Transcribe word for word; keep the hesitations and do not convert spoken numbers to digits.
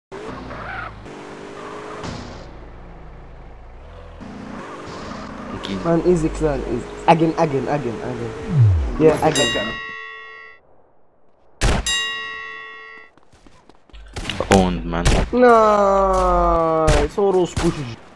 Okay. Man, easy clan. Easy. Again, again, again, again. Yeah, again. Owned, man. Nice. Soros push.